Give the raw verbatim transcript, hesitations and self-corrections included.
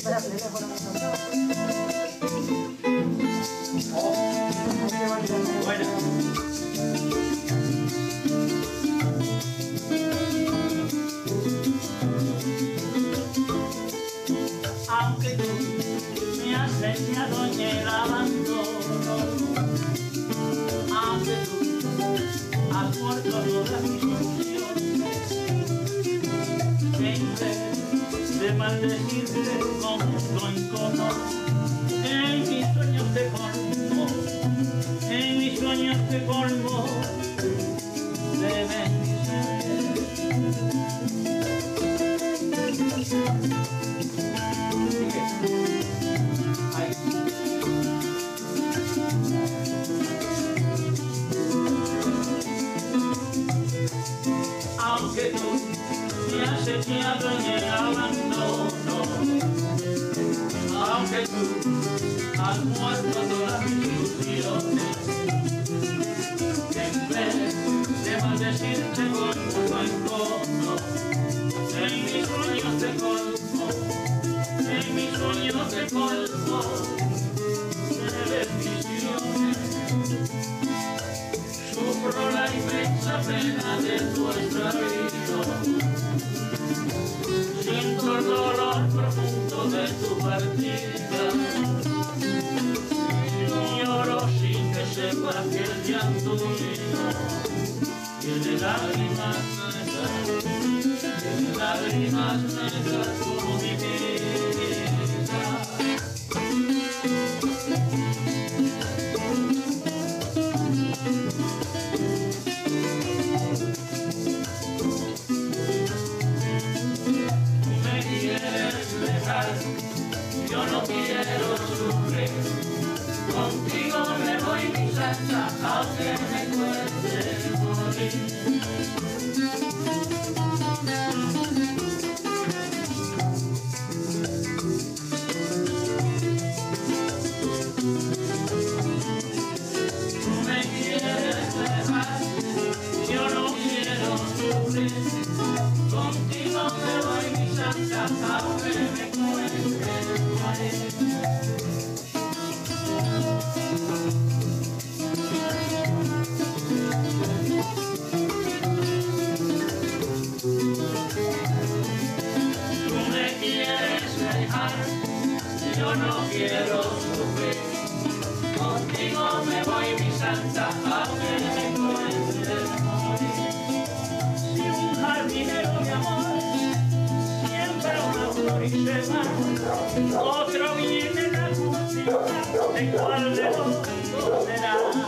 Buena. Aunque tú me has enseñado en el abandono, aunque tú has muerto todas mis ilusiones, en vez de maldecirte con tu encono, en mis sueños te colmo, en mis sueños te colmo de bendiciones. Aunque tú me has echado en el abandono, aunque tú has muerto todas mis ilusiones, en vez de maldecirte con tu encono, en mis sueños te colmo, en mis sueños te colmo de bendiciones. Sufro la inmensa pena de tu extravío, siento el dolor profundo de tu partida, y lloro sin que sepas que el llanto mío tiene lágrimas negras, tiene lágrimas negras como mi vida. Yo no quiero sufrir, contigo me voy mi santa, aunque me cueste morir. Tú me quieres dejar, yo no quiero sufrir, contigo me voy mi santa, aunque me cueste morir. Tú me quieres dejar, yo no quiero sufrir, contigo me voy mi santa, aunque me cueste morir. Si un jardinero de amor siembra una flor y se va, otro viene la cultiva, ¿de cuál de los dos será?